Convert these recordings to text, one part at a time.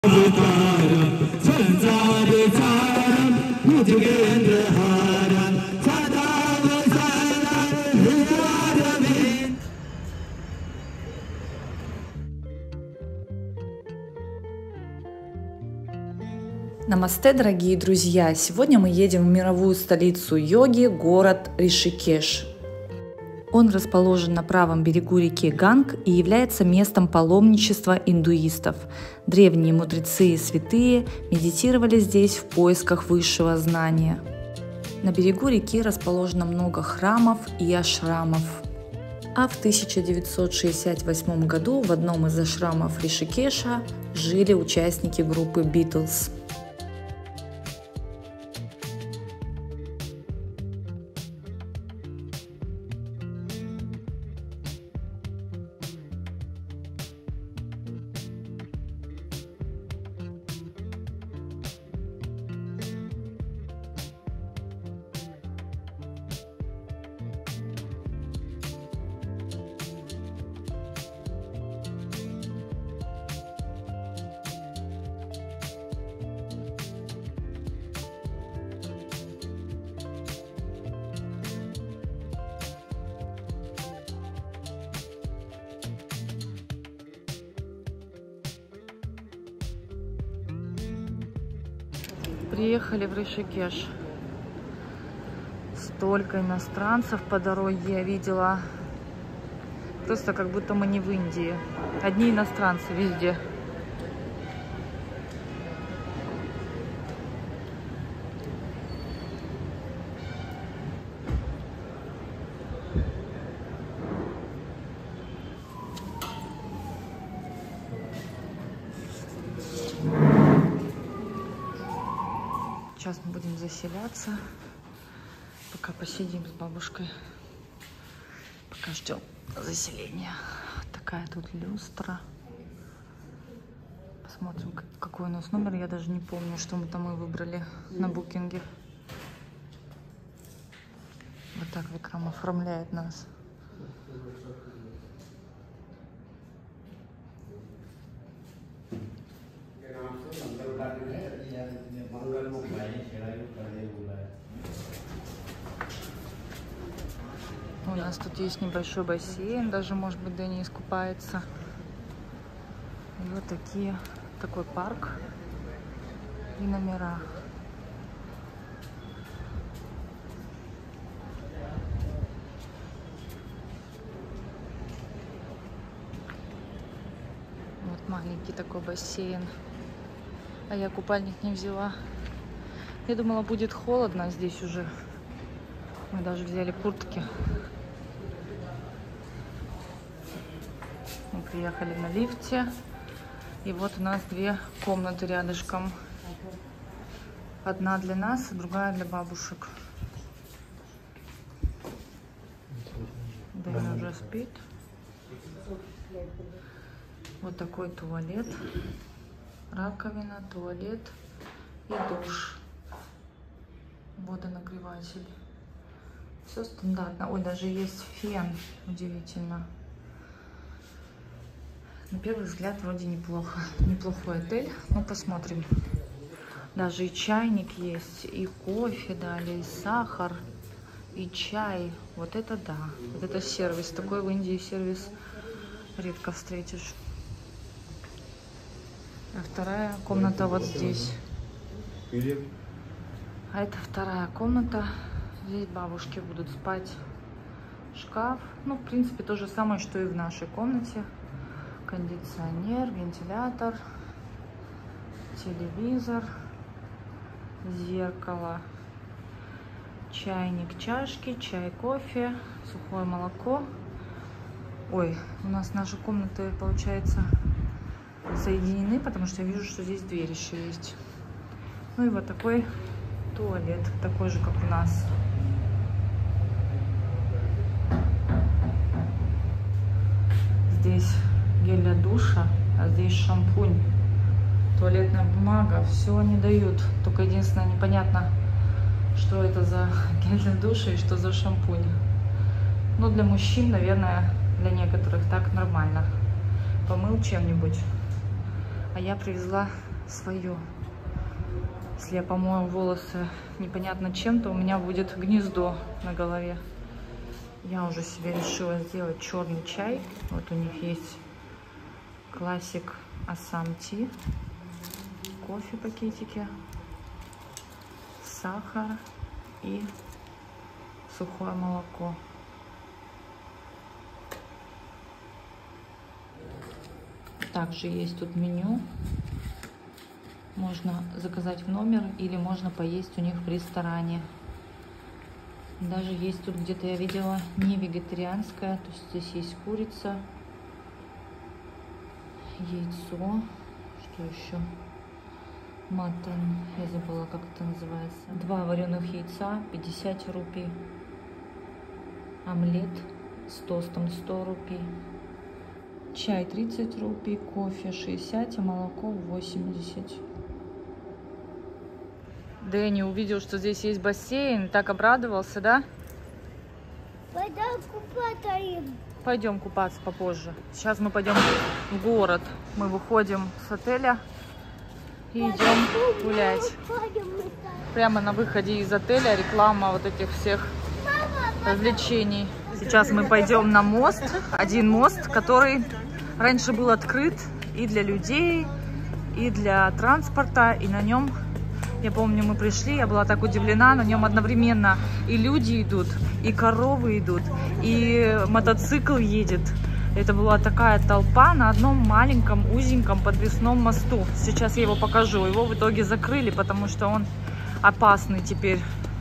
Намасте, дорогие друзья! Сегодня мы едем в мировую столицу йоги, город Ришикеш. Он расположен на правом берегу реки Ганг и является местом паломничества индуистов. Древние мудрецы и святые медитировали здесь в поисках высшего знания. На берегу реки расположено много храмов и ашрамов. А в 1968 году в одном из ашрамов Ришикеша жили участники группы Beatles. Приехали в Ришикеш. Столько иностранцев по дороге я видела. Просто как будто мы не в Индии. Одни иностранцы везде. Сейчас мы будем заселяться, пока посидим с бабушкой, пока ждем заселения. Такая тут люстра. Посмотрим, какой у нас номер. Я даже не помню, что мы там и выбрали на букинге. Вот так Викрам оформляет нас. У нас тут есть небольшой бассейн, даже, может быть, Дэнни искупается. И вот такой парк и номера. Вот маленький такой бассейн. А я купальник не взяла. Я думала, будет холодно, а здесь уже мы даже взяли куртки. Мы приехали на лифте. И вот у нас две комнаты рядышком. Одна для нас, а другая для бабушек. Дэнни уже спит. Вот такой туалет. Раковина, туалет и душ. Водонагреватель. Все стандартно. Ой, даже есть фен. Удивительно. На первый взгляд вроде неплохо. Неплохой отель. Ну, посмотрим. Даже и чайник есть, и кофе дали, и сахар, и чай. Вот это да. Вот это сервис. Такой в Индии сервис редко встретишь. А вторая комната вот здесь. А это вторая комната. Здесь бабушки будут спать. Шкаф. Ну, в принципе, то же самое, что и в нашей комнате. Кондиционер, вентилятор, телевизор, зеркало, чайник, чашки, чай, кофе, сухое молоко. Ой, у нас наши комнаты, получается, соединены, потому что я вижу, что здесь дверь еще есть. Ну и вот такой туалет, такой же, как у нас. Здесь гель для душа, а здесь шампунь, туалетная бумага. Все они дают. Только единственное, непонятно, что это за гель для душа и что за шампунь. Ну, для мужчин, наверное, для некоторых так нормально. Помыл чем-нибудь. А я привезла свое. Если я помою волосы непонятно чем, то у меня будет гнездо на голове. Я уже себе решила сделать черный чай. Вот у них есть классик Assam Tea, кофе пакетики, сахар и сухое молоко. Также есть тут меню. Можно заказать в номер или можно поесть у них в ресторане. Даже есть тут где-то, я видела, не вегетарианская. То есть здесь есть курица, яйцо. Что еще? Матан. Я забыла, как это называется. 2 вареных яйца, 50 рупий. Омлет с тостом 100 рупий. Чай 30 рупий, кофе 60, а молоко 80. Дэнни увидел, что здесь есть бассейн, так обрадовался, да? Пойдем купаться. Пойдем купаться попозже. Сейчас мы пойдем в город. Мы выходим с отеля и идем гулять. Прямо на выходе из отеля реклама вот этих всех развлечений. Сейчас мы пойдем на мост. Один мост, который раньше был открыт и для людей, и для транспорта. И на нем, я помню, мы пришли, я была так удивлена, на нем одновременно и люди идут, и коровы идут, и мотоцикл едет. Это была такая толпа на одном маленьком, узеньком подвесном мосту. Сейчас я его покажу. Его в итоге закрыли, потому что он опасный теперь.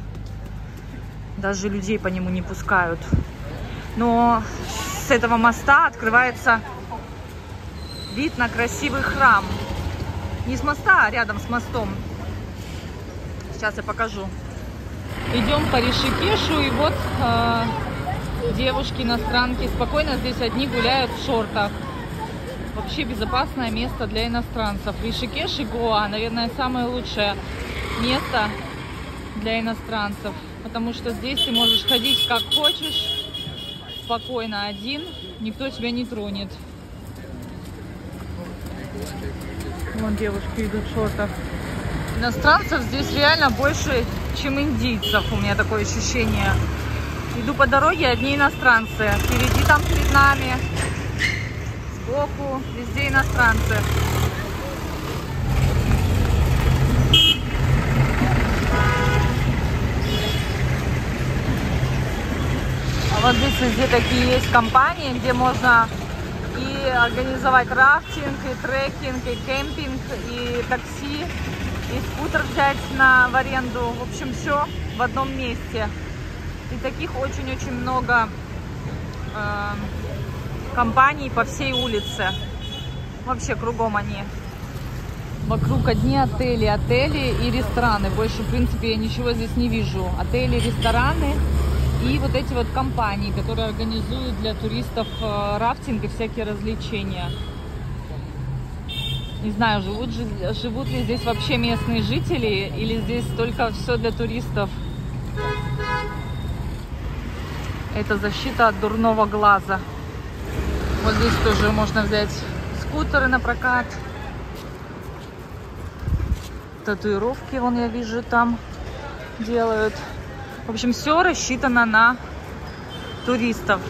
Даже людей по нему не пускают. Но с этого моста открывается вид на красивый храм. Не с моста, а рядом с мостом. Сейчас я покажу. Идем по Ришикешу, и вот девушки-иностранки спокойно здесь одни гуляют в шортах. Вообще безопасное место для иностранцев. Ришикеш и Гоа, наверное, самое лучшее место для иностранцев. Потому что здесь ты можешь ходить как хочешь. Спокойно один, никто тебя не тронет. Вон девушки идут в шортах. Иностранцев здесь реально больше, чем индийцев, у меня такое ощущение. Иду по дороге, одни иностранцы. Впереди там перед нами, сбоку, везде иностранцы. Вот здесь везде такие есть компании, где можно и организовать рафтинг, и трекинг, и кемпинг, и такси, и скутер взять в аренду. В общем, все в одном месте. И таких очень-очень много компаний по всей улице. Вообще кругом они. Вокруг одни отели, и рестораны. Больше, в принципе, я ничего здесь не вижу. Отели, рестораны. И вот эти вот компании, которые организуют для туристов рафтинг и всякие развлечения. Не знаю, живут ли здесь вообще местные жители, или здесь только все для туристов. Это защита от дурного глаза. Вот здесь тоже можно взять скутеры на прокат. Татуировки, вон я вижу, там делают. В общем, все рассчитано на туристов.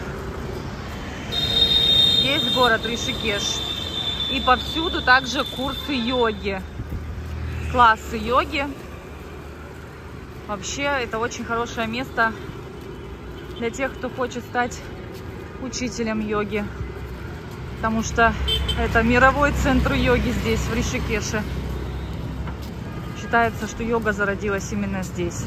Есть город Ришикеш. И повсюду также курсы йоги. Классы йоги. Вообще, это очень хорошее место для тех, кто хочет стать учителем йоги. Потому что это мировой центр йоги здесь, в Ришикеше. Считается, что йога зародилась именно здесь.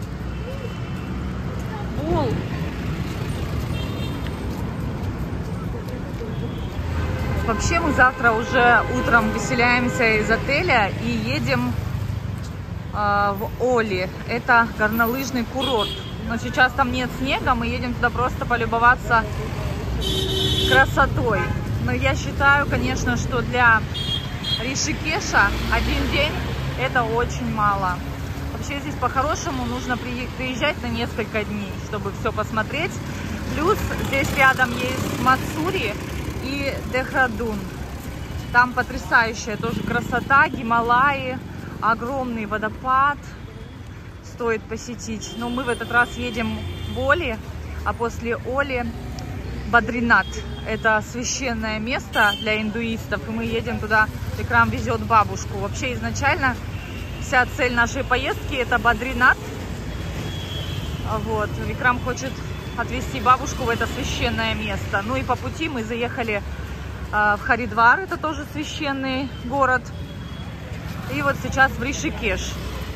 Вообще мы завтра уже утром выселяемся из отеля и едем в Оли. Это горнолыжный курорт. Но сейчас там нет снега, мы едем туда просто полюбоваться красотой. Но я считаю, конечно, что для Ришикеша один день это очень мало. Вообще здесь по-хорошему нужно приезжать на несколько дней, чтобы все посмотреть. Плюс здесь рядом есть Мацури и Дехрадун. Там потрясающая тоже красота, Гималаи, огромный водопад. Стоит посетить. Но мы в этот раз едем в Оли, а после Оли Бадринат. Это священное место для индуистов, и мы едем туда. Викрам везет бабушку. Вообще изначально вся цель нашей поездки это Бадринат. Вот. Викрам хочет отвезти бабушку в это священное место. Ну и по пути мы заехали в Харидвар, это тоже священный город. И вот сейчас в Ришикеш.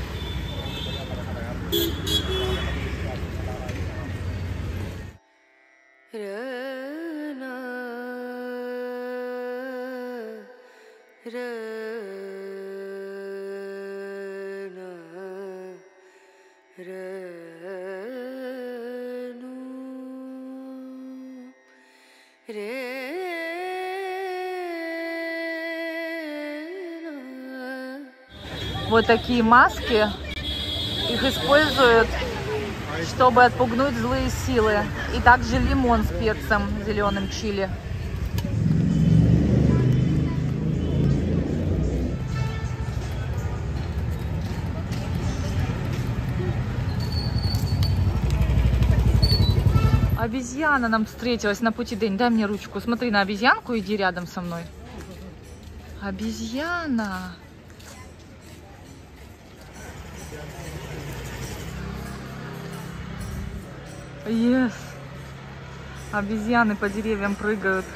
Вот такие маски, их используют, чтобы отпугнуть злые силы. И также лимон с перцем зеленым чили. Обезьяна нам встретилась на пути. Дэнь, дай мне ручку. Смотри на обезьянку, иди рядом со мной. Обезьяна. Yes. Обезьяны по деревьям прыгают.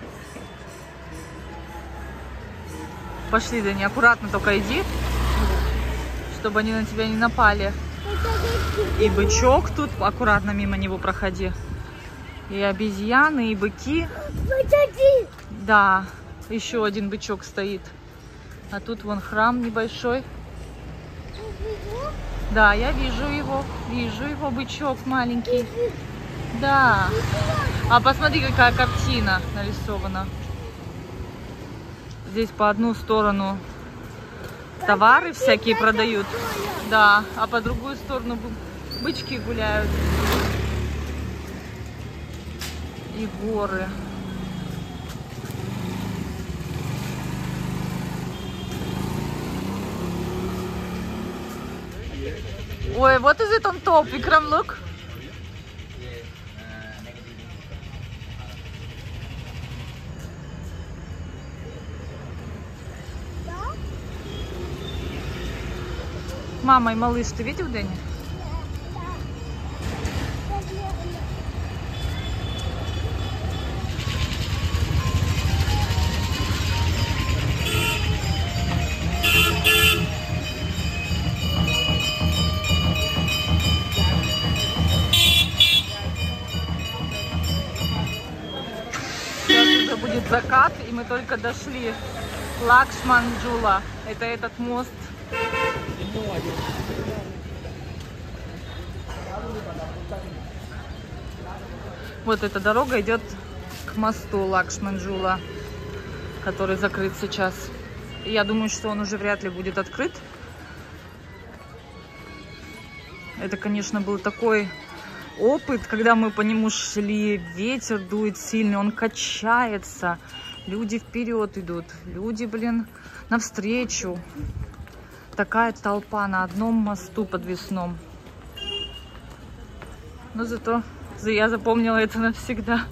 Пошли, Дэнни, аккуратно только иди, чтобы они на тебя не напали. И бычок тут, аккуратно мимо него проходи. И обезьяны, и быки. Да, еще один бычок стоит. А тут вон храм небольшой. Да, я вижу его, бычок маленький. Да. А посмотри, какая картина нарисована. Здесь по одну сторону товары всякие продают. Да, а по другую сторону бычки гуляют. И горы. Ой, what is it on top, Vikram, look? Мама и малыш, ты видел, Дэнни? Будет закат, и мы только дошли. Лакшман-Джула. Это этот мост. Вот эта дорога идет к мосту Лакшман-Джула, который закрыт сейчас. И я думаю, что он уже вряд ли будет открыт. Это, конечно, был такой опыт, когда мы по нему шли, ветер дует сильный, он качается, люди вперед идут, люди, блин, навстречу. Такая толпа на одном мосту подвесном. Но зато я запомнила это навсегда.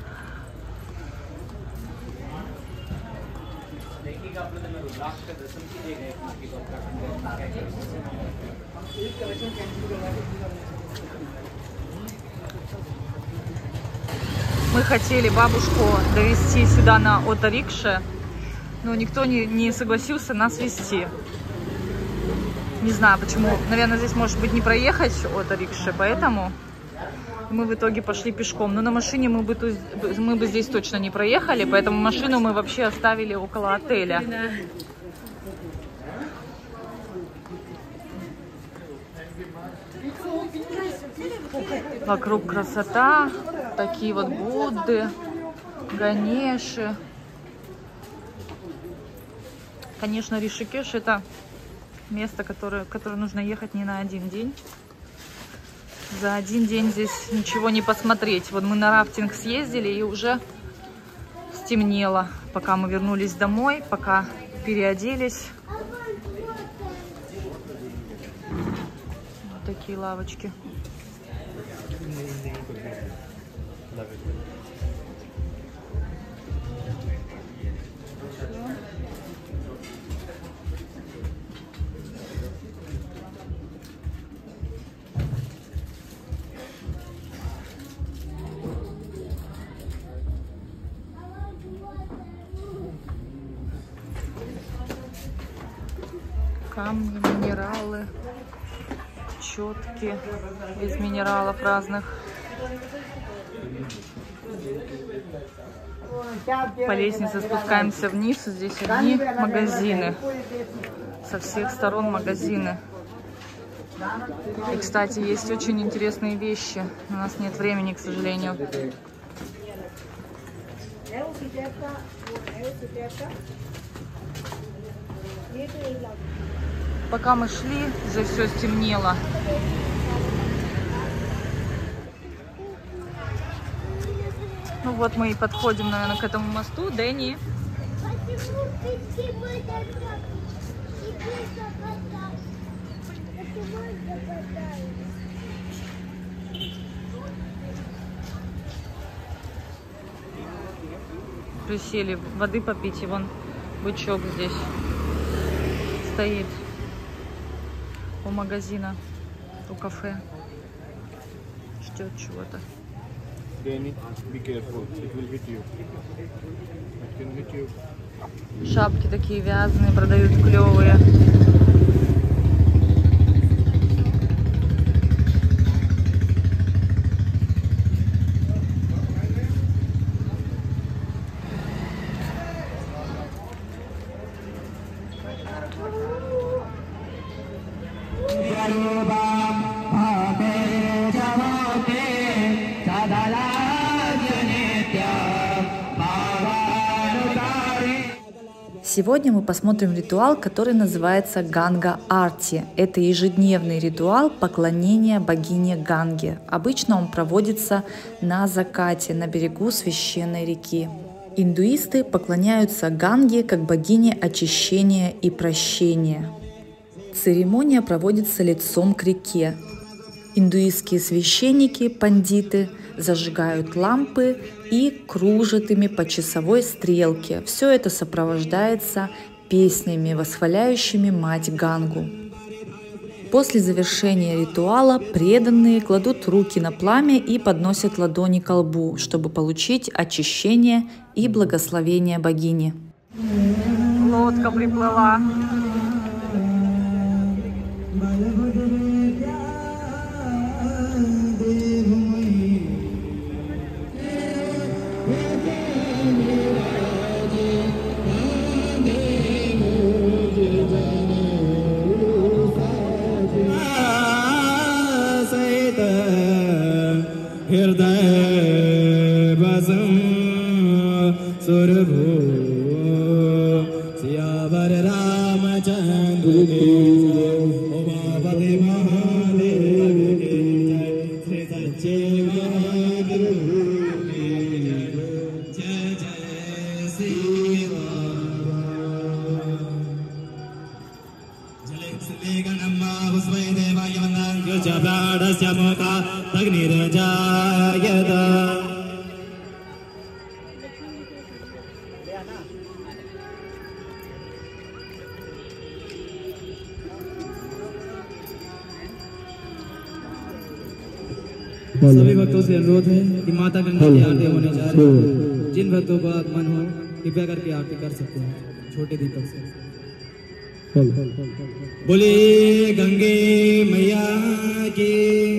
Мы хотели бабушку довезти сюда на оторикше, но никто не согласился нас везти. Не знаю почему. Наверное, здесь может быть не проехать оторикше, поэтому мы в итоге пошли пешком. Но на машине мы бы здесь точно не проехали, поэтому машину мы вообще оставили около отеля. Вокруг красота, такие вот Будды, Ганеши. Конечно, Ришикеш это место, которое нужно ехать не на один день. За один день здесь ничего не посмотреть. Вот мы на рафтинг съездили и уже стемнело, пока мы вернулись домой, пока переоделись. Вот такие лавочки. Камни, минералы, четки из минералов разных. По лестнице спускаемся вниз. Здесь одни магазины. Со всех сторон магазины. И, кстати, есть очень интересные вещи. У нас нет времени, к сожалению. Пока мы шли, уже все стемнело. Ну вот мы и подходим, наверное, к этому мосту. Дэнни. Присели воды попить, и вон бычок здесь стоит у магазина, у кафе, ждет чего-то. Шапки такие вязаные продают, клевые. Сегодня мы посмотрим ритуал, который называется Ганга Арти. Это ежедневный ритуал поклонения богине Ганге. Обычно он проводится на закате, на берегу священной реки. Индуисты поклоняются Ганге как богине очищения и прощения. Церемония проводится лицом к реке. Индуистские священники, пандиты, зажигают лампы и кружат ими по часовой стрелке. Все это сопровождается песнями, восхваляющими мать Гангу. После завершения ритуала преданные кладут руки на пламя и подносят ладони к лбу, чтобы получить очищение и благословение богини. Лодка приплыла. सभी भक्तों से अनुरोध है कि माता गंगा की आरती होने जा रही है। जिन भक्तों को आगमन हो कृपया करके आरती कर सकते हैं छोटे दीपक से। बोले गंगे मैया की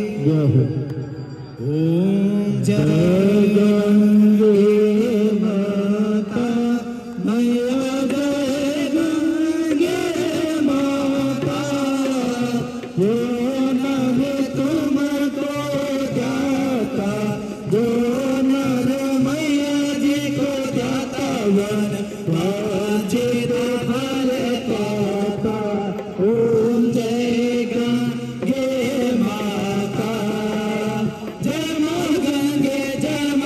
ओम जय गंगे माता मैया जय गंगे माता वो नभ तुमको जाता जो नर मैया जी को जाता वन वांछित फल पाता। ओम जय गंगे माता जय मां गंगे जय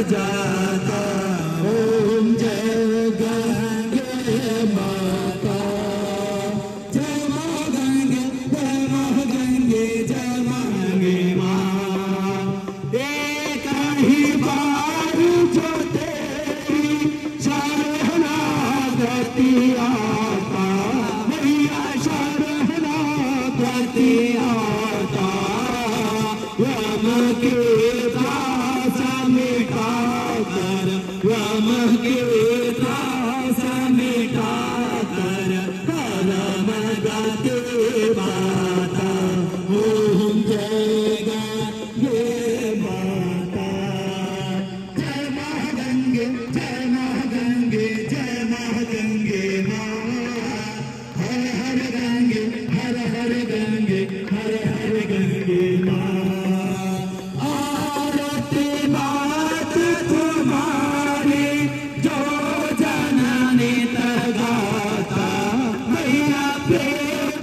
जाता ओम जय गंगे माता जय मां गंगे जय मांगे मां एक ही बार जो तेरी शरणागति आता मैया शरणागति आता यम के त्रास मिटा कर यम के त्रास मिटा कर परम गति माता ओम जय गंगे माता जय मां गंगे जय मां गंगे जय मां गंगे मां हर हर गंगे हर हर गंगे हर हर गंगे मां आरती बात तुम्हारी जो जननी तगाता मैया प्रेम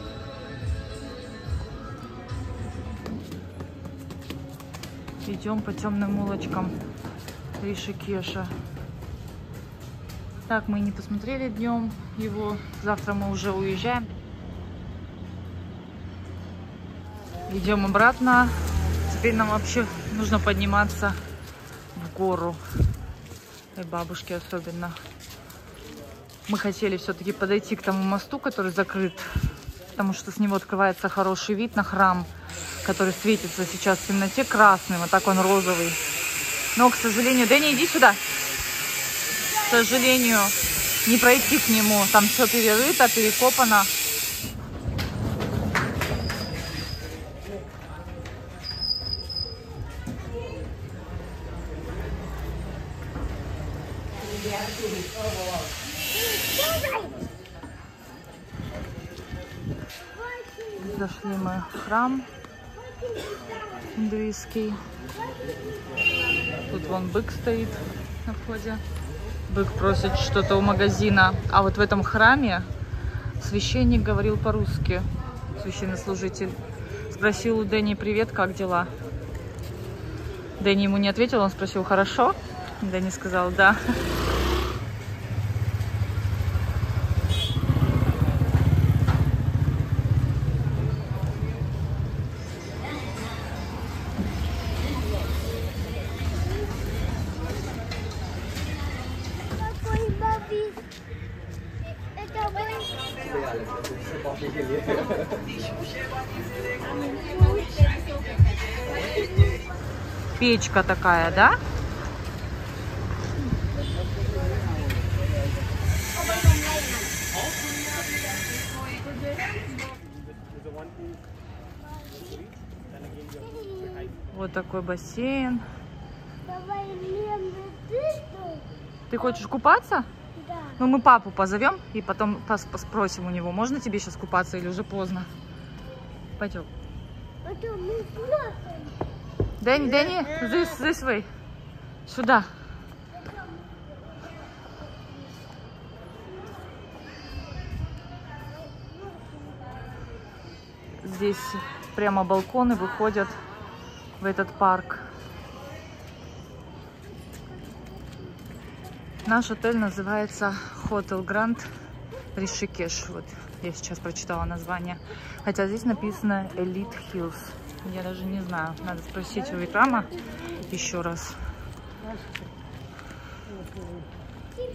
Идем по темным улочкам Ришикеша. Так, мы не посмотрели днем его. Завтра мы уже уезжаем. Идем обратно. Теперь нам вообще нужно подниматься в гору. И бабушке особенно. Мы хотели все-таки подойти к тому мосту, который закрыт, потому что с него открывается хороший вид на храм, который светится сейчас в темноте красным, а так он розовый. Но, к сожалению, Дэнни, иди сюда. К сожалению, не пройти к нему. Там все перерыто, перекопано. Зашли мы в храм индуистский. Тут вон бык стоит на входе. Бык просит что-то у магазина. А вот в этом храме священник говорил по-русски. Священнослужитель. Спросил у Дэнни: привет, как дела? Дэнни ему не ответил, он спросил: хорошо? Дэнни сказал: да. Печка такая, да? Вот такой бассейн. Ты хочешь купаться? Да. Ну, мы папу позовем и потом спросим у него, можно тебе сейчас купаться или уже поздно. Пойдем. Дэнни, this way. Сюда. Здесь прямо балконы выходят в этот парк. Наш отель называется Hotel Grand Ришикеш. Вот я сейчас прочитала название. Хотя здесь написано Elite Hills. Я даже не знаю. Надо спросить у реклама еще раз.